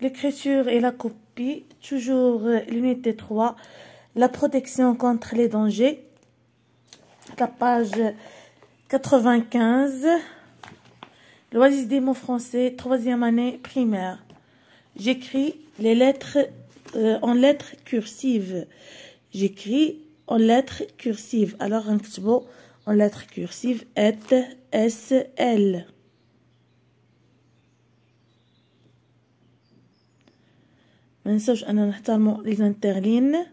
l'écriture et la copie, toujours l'unité 3, la protection contre les dangers, la page 95, l'Oasis des mots français, 3e année primaire. J'écris les lettres en lettres cursives. J'écris en lettres cursives. Alors, نكتبو en lettres cursives S, L. ما ننساوش أننا نحترمو les interlignes.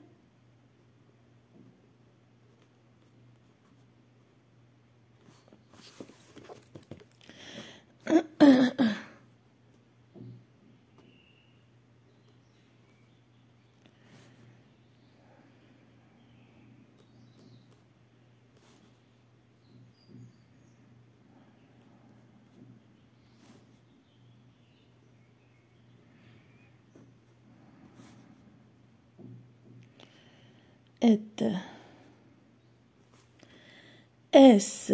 S,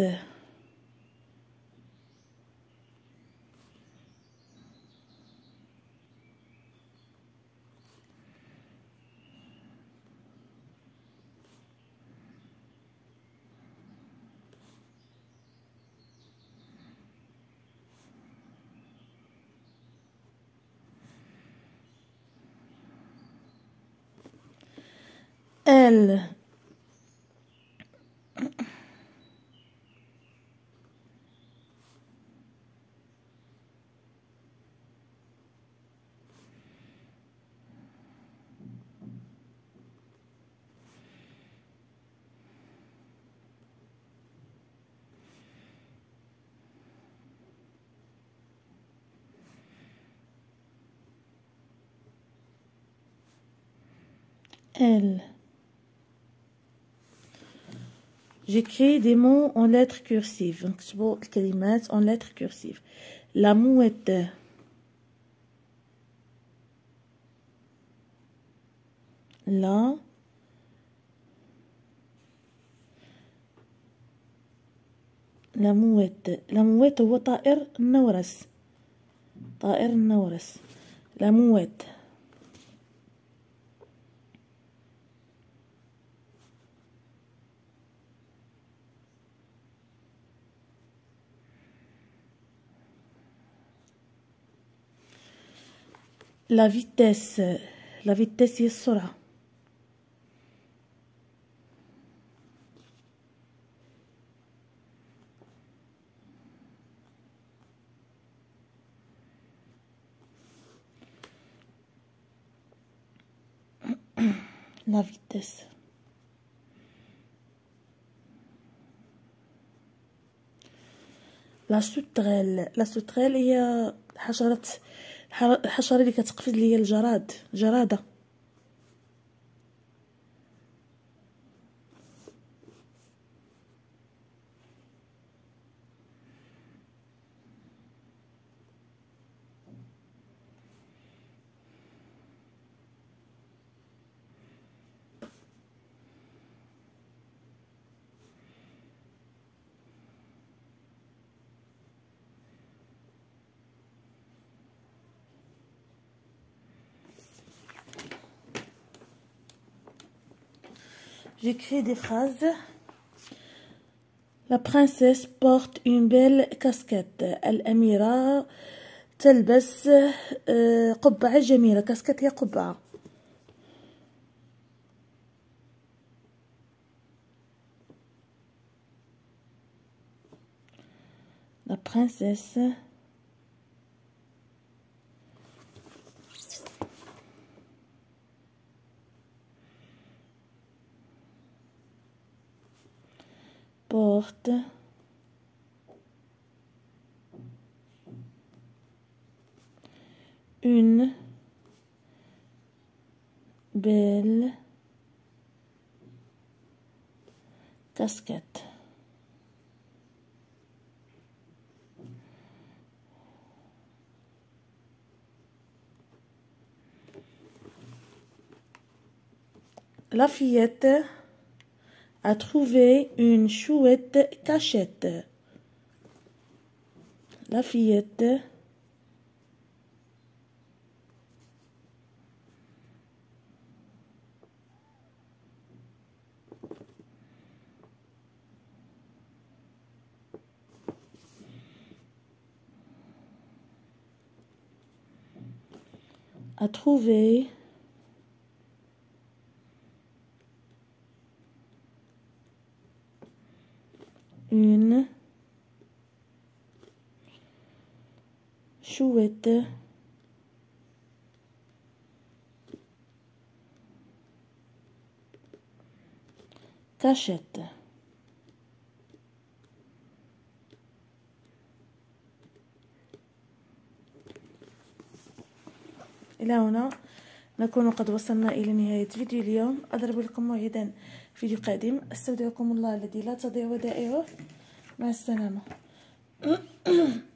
L, L. J'écris des mots en lettres cursives. نكتبو الكلمات en lettres cursives. La mouette. La mouette. La mouette هو طائر النورس. طائر النورس. La mouette. La vitesse. La vitesse هي السرعة. La vitesse. La sauterelle. La sauterelle هي الحشرة اللي كتقفز اللي هي الجرادة. J'écris des phrases. La princesse porte une belle casquette. الأميرة تلبس قبعة جميلة. كاسكت هي قبعة. La princesse porte une belle casquette. La fillette a trouvé une chouette cachette. La fillette à trouver une chouette cachette. إلى هنا نكون قد وصلنا إلى نهاية فيديو اليوم. أضرب لكم موعدا فيديو قادم. استودعكم الله الذي لا تضيع ودائعه. مع السلامة.